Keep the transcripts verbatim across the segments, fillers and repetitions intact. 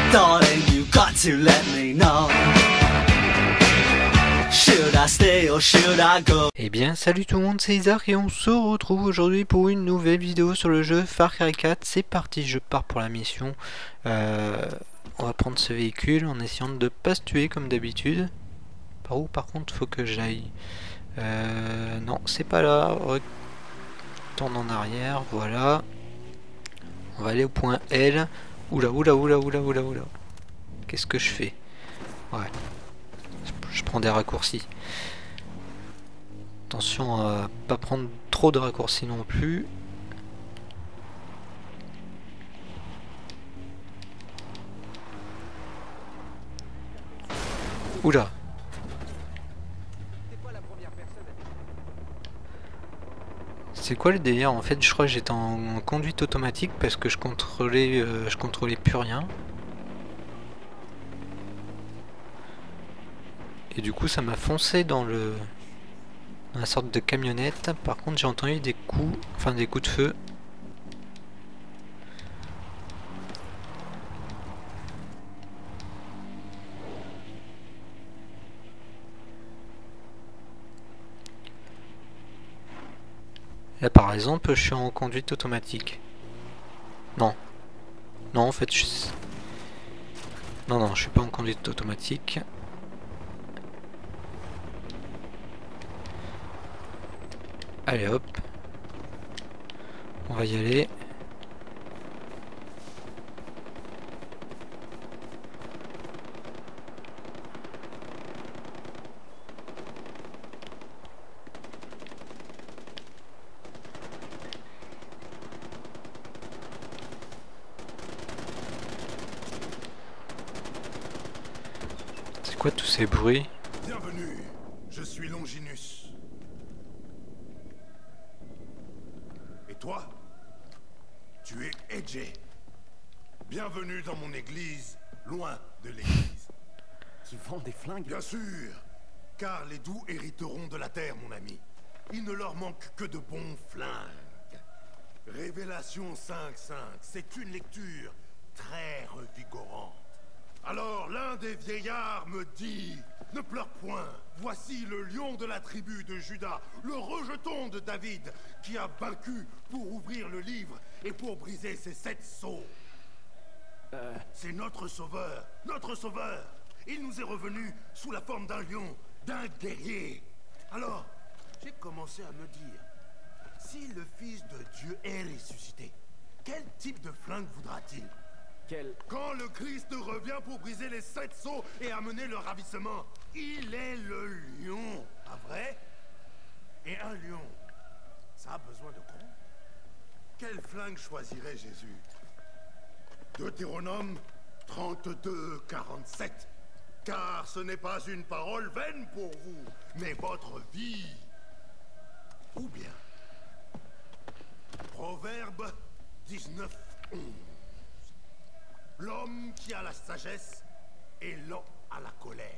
Darling, you got to let me know. Should I stay or should I go? Eh bien salut tout le monde, c'est Isaac et on se retrouve aujourd'hui pour une nouvelle vidéo sur le jeu Far Cry quatre. C'est parti, je pars pour la mission. Euh, on va prendre ce véhicule en essayant de pas se tuer comme d'habitude. Par où par contre faut que j'aille? euh, Non, c'est pas là. Retourne en arrière, voilà. On va aller au point L. Oula, oula, oula, oula, oula, oula. Qu'est-ce que je fais? Ouais. Je prends des raccourcis. Attention à pas prendre trop de raccourcis non plus. Oula. C'est quoi le délire? En fait je crois que j'étais en conduite automatique parce que je contrôlais euh, je contrôlais plus rien. Et du coup ça m'a foncé dans le dans la sorte de camionnette. Par contre j'ai entendu des coups, enfin des coups de feu. Là par exemple je suis en conduite automatique. Non. Non en fait je... Non non je suis pas en conduite automatique. Allez hop. On va y aller. C'est quoi tous ces bruits? Bienvenue, je suis Longinus. Et toi? Tu es Edgey. Bienvenue dans mon église, loin de l'église. Qui vend des flingues? Bien sûr, car les doux hériteront de la terre, mon ami. Il ne leur manque que de bons flingues. Révélation cinq cinq, c'est une lecture très revigorante. Alors l'un des vieillards me dit: ne pleure point, voici le lion de la tribu de Juda, le rejeton de David, qui a vaincu pour ouvrir le livre et pour briser ses sept sceaux. Euh... C'est notre sauveur, notre sauveur. Il nous est revenu sous la forme d'un lion, d'un guerrier. Alors, j'ai commencé à me dire, si le Fils de Dieu est ressuscité, quel type de flingue voudra-t-il? Quel... Quand le Christ revient pour briser les sept sceaux et amener le ravissement, il est le lion, pas vrai? Et un lion, ça a besoin de gros. Quelle flingue choisirait Jésus? Deutéronome trente-deux quarante-sept. Car ce n'est pas une parole vaine pour vous, mais votre vie. Ou bien Proverbe dix-neuf onze. L'homme qui a la sagesse est lent à la colère.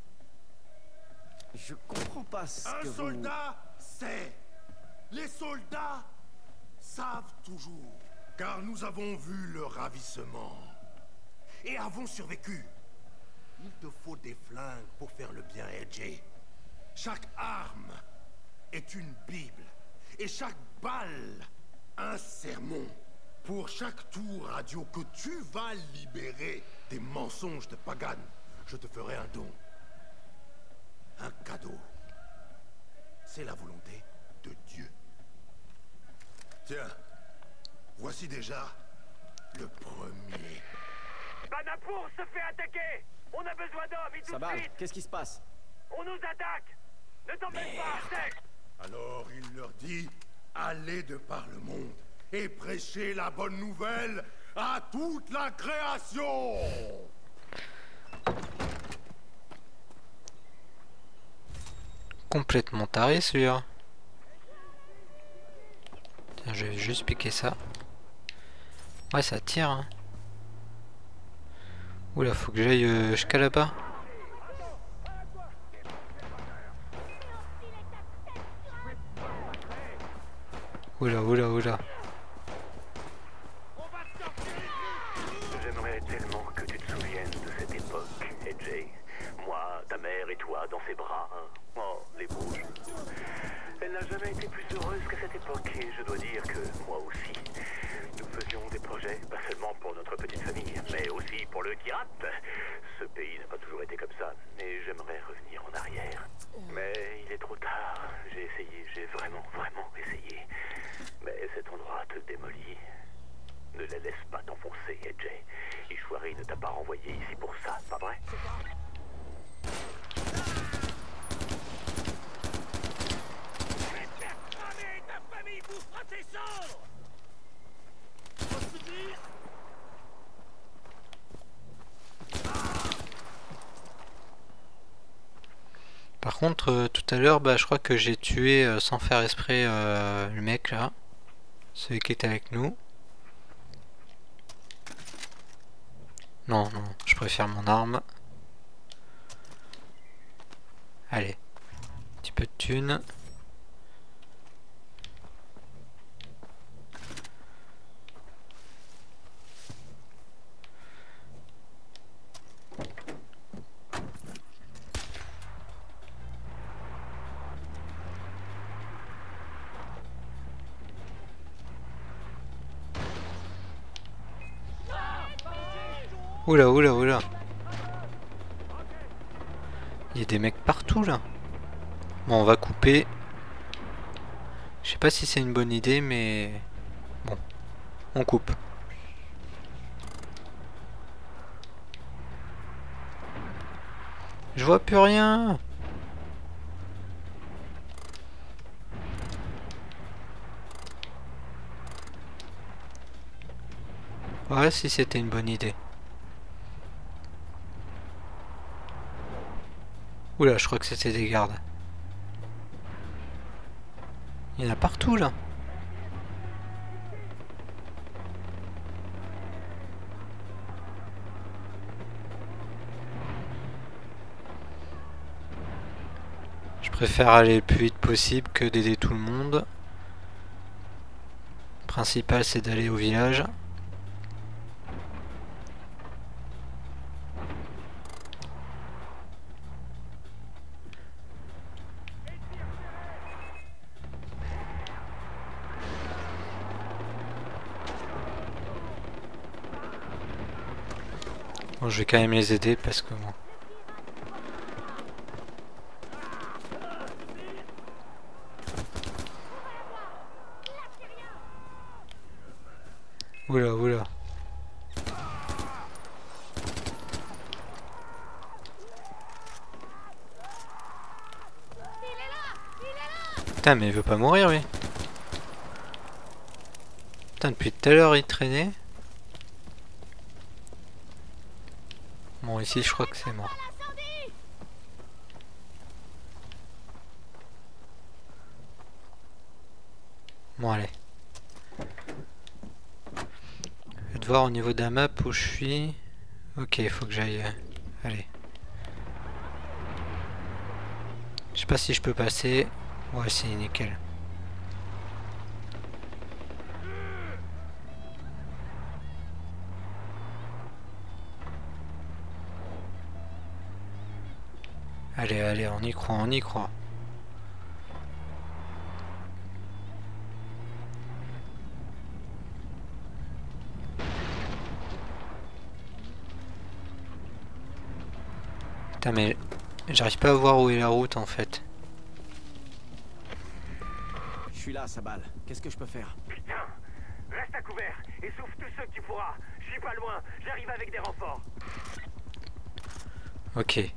Je comprends pas ce Un que vous... soldat sait. Les soldats savent toujours. Car nous avons vu le ravissement. Et avons survécu. Il te faut des flingues pour faire le bien, Edgey. Chaque arme est une Bible. Et chaque balle, un sermon. Pour chaque tour radio que tu vas libérer des mensonges de Pagan, je te ferai un don. Un cadeau. C'est la volonté de Dieu. Tiens, voici déjà le premier. Banapour se fait attaquer. On a besoin d'hommes et tout de Sabal, suite. qu'est-ce qui se passe? On nous attaque. Ne t'embête pas, Artek. Alors il leur dit, allez de par le monde et prêchez la bonne nouvelle à toute la création. Complètement taré celui-là. Tiens, je vais juste piquer ça. Ouais, ça tire. Hein. Oula, faut que j'aille euh, jusqu'à là-bas. Oula, oula, oula. J'aimerais tellement que tu te souviennes de cette époque, A J. Moi, ta mère et toi dans ses bras. Hein. Oh, les beaux jours. Elle n'a jamais été plus heureuse qu'à cette époque. Et je dois dire que moi aussi. Nous faisions des projets, pas seulement pour notre petite famille, mais aussi pour le Kirat. Ce pays n'a pas toujours été comme ça. Et j'aimerais revenir en arrière. Mais il est trop tard. J'ai essayé, j'ai vraiment, vraiment essayé. Mais cet endroit te démolit. Ne les laisse pas t'enfoncer, A J. Ishwari ne t'a pas renvoyé ici pour ça, pas vrai? Ta famille bouffera tes cendres! Par contre, euh, tout à l'heure, bah, je crois que j'ai tué euh, sans faire exprès euh, le mec là, celui qui était avec nous. Non, non, je préfère mon arme. Allez, un petit peu de thune. Oula, oula, oula. Il y a des mecs partout là. Bon, on va couper. Je sais pas si c'est une bonne idée, mais bon, on coupe. Je vois plus rien. Ouais, si c'était une bonne idée. Oula, je crois que c'était des gardes. Il y en a partout là. Je préfère aller le plus vite possible que d'aider tout le monde. Le principal, c'est d'aller au village. Bon, je vais quand même les aider parce que bon. Oula, oula. Putain, mais il veut pas mourir, lui. Putain, depuis tout à l'heure, il traînait. Bon, ici, je crois que c'est mort. Bon, allez. Je vais te voir au niveau de la map où je suis. Ok, il faut que j'aille. Allez. Je sais pas si je peux passer. Ouais, c'est nickel. Allez, allez, on y croit, on y croit. Putain, mais j'arrive pas à voir où est la route en fait. Je suis là, Sabal. Qu'est-ce que je peux faire? Putain! Reste à couvert et sauve tous ceux que tu pourras. Je suis pas loin, j'arrive avec des renforts. Ok.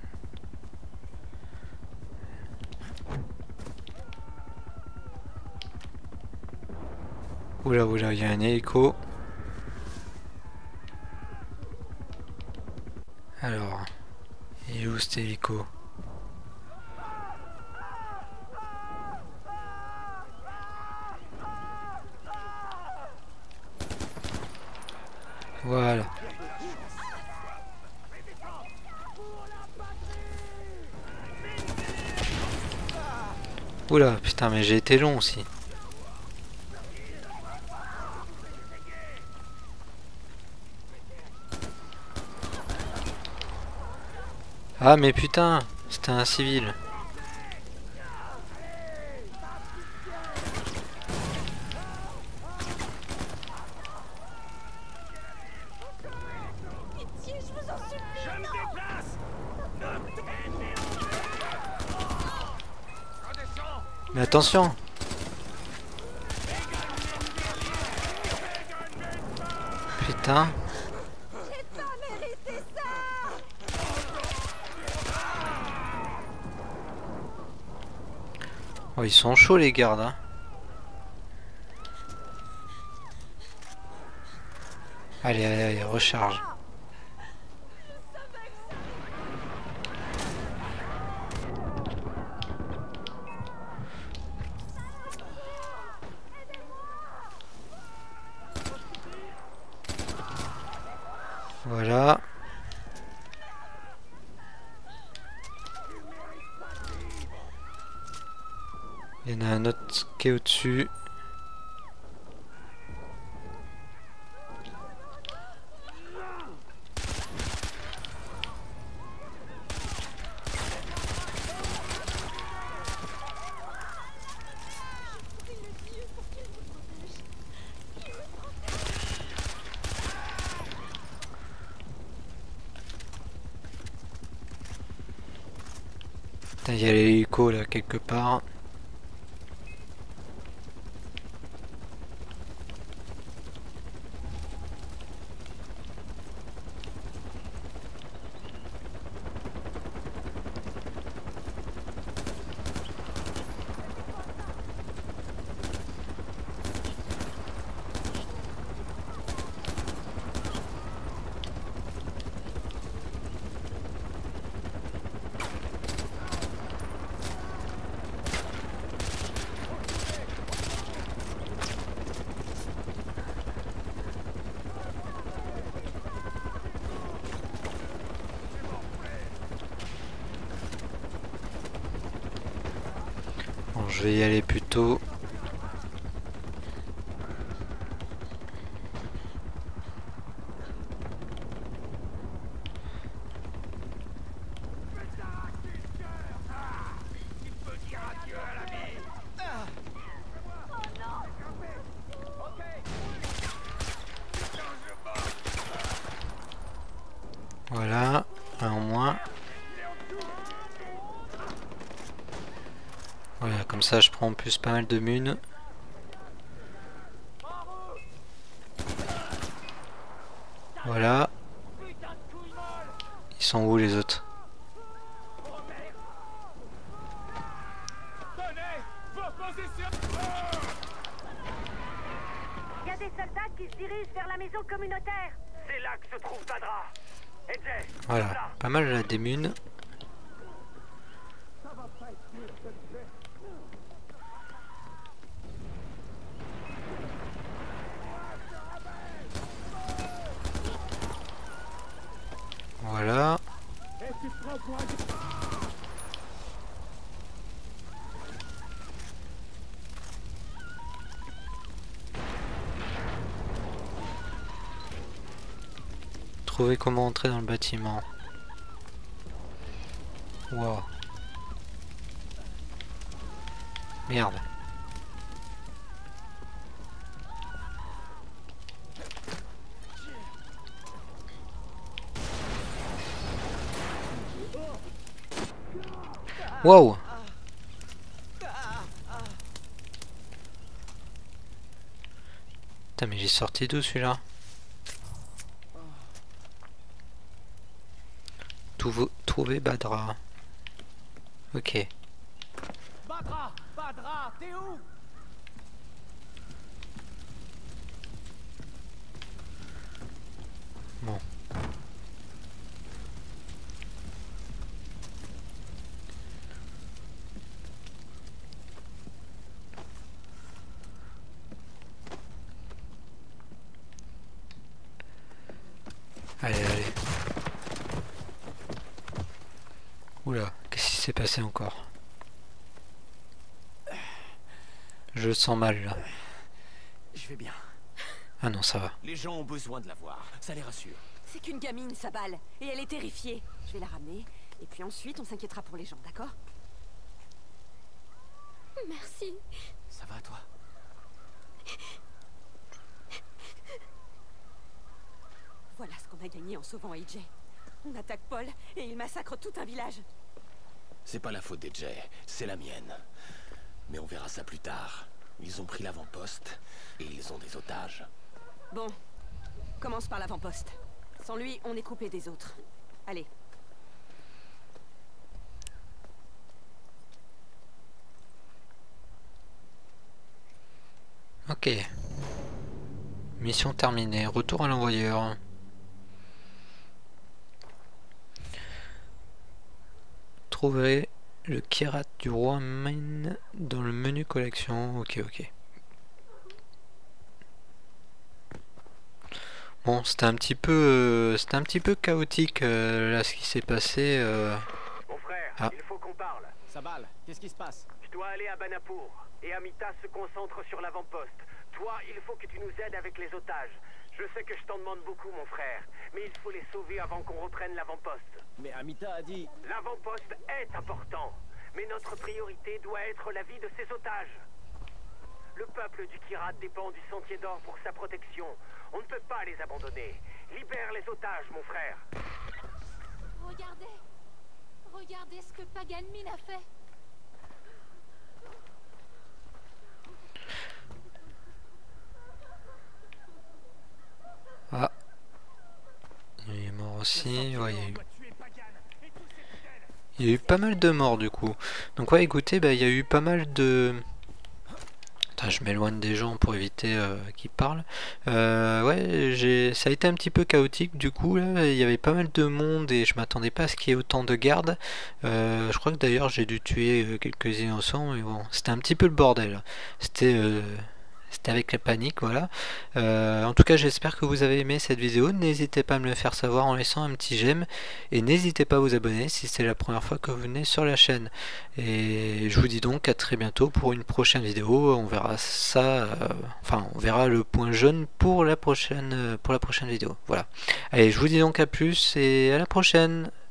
Oula, oula, il y a un hélico. Alors, il est où cet hélico? Voilà. Oula, putain, mais j'ai été long aussi. Ah mais putain, c'était un civil. Mais attention! Putain! Oh, ils sont chauds les gardes, hein. Allez, allez, allez, recharge. Voilà. Il y en a un autre qui est au-dessus. Il y a l'hélico là quelque part. Bon, je vais y aller plutôt. Voilà, un en moins. Voilà, comme ça je prends en plus pas mal de munes. Voilà. Ils sont où les autres? Il y a des soldats qui se dirigent vers la maison communautaire. C'est là que se trouve Badra. Et Jay, Voilà, pas mal là, des munes. Voilà. Trouver comment entrer dans le bâtiment. Wow. Merde. Wow. Putain mais j'ai sorti d'où celui-là? Trouver Badra. Ok. Badra, Badra, t'es où? Bon. Allez, allez. Oula, qu'est-ce qui s'est passé encore? Je sens mal là. Je vais bien. Ah non, ça va. Les gens ont besoin de la voir, ça les rassure. C'est qu'une gamine, sa balle, et elle est terrifiée. Je vais la ramener, Et puis ensuite, on s'inquiétera pour les gens, d'accord? Merci. Ça va, toi? Voilà ce qu'on a gagné en sauvant A J. On attaque Paul et il massacre tout un village. C'est pas la faute d'A J, c'est la mienne. Mais on verra ça plus tard. Ils ont pris l'avant-poste et ils ont des otages. Bon, commence par l'avant-poste. Sans lui, on est coupé des autres. Allez. Ok. Mission terminée. Retour à l'envoyeur. Trouverez le Kirat du roi Main dans le menu collection. Ok, ok. Bon, c'était un petit peu, euh, c'était un petit peu chaotique euh, là ce qui s'est passé. Euh... Mon frère, Ah. il faut qu'on parle. Sabal, qu'est-ce qui se passe? Je dois aller à Banapur et Amita se concentre sur l'avant-poste. Toi, il faut que tu nous aides avec les otages. Je sais que je t'en demande beaucoup, mon frère, mais il faut les sauver avant qu'on reprenne l'avant-poste. Mais Amita a dit... L'avant-poste est important, mais notre priorité doit être la vie de ces otages. Le peuple du Kirat dépend du Sentier d'Or pour sa protection. On ne peut pas les abandonner. Libère les otages, mon frère. Regardez. Regardez ce que Pagan Min a fait. Ah. Il est mort aussi. Ouais, il y a eu... il y a eu pas mal de morts du coup. Donc ouais, écoutez, bah, il y a eu pas mal de... Attends, je m'éloigne des gens pour éviter euh, qu'ils parlent. Euh, ouais, j'ai, ça a été un petit peu chaotique du coup. Là, il y avait pas mal de monde et je m'attendais pas à ce qu'il y ait autant de gardes. Euh, je crois que d'ailleurs j'ai dû tuer euh, quelques innocents, mais bon, c'était un petit peu le bordel. C'était euh, c'était avec la panique, voilà. Euh, en tout cas, j'espère que vous avez aimé cette vidéo. N'hésitez pas à me le faire savoir en laissant un petit j'aime. Et n'hésitez pas à vous abonner si c'est la première fois que vous venez sur la chaîne. Et je vous dis donc à très bientôt pour une prochaine vidéo. On verra ça, euh, enfin on verra le point jaune pour la prochaine, pour la prochaine vidéo. Voilà. Allez, je vous dis donc à plus et à la prochaine.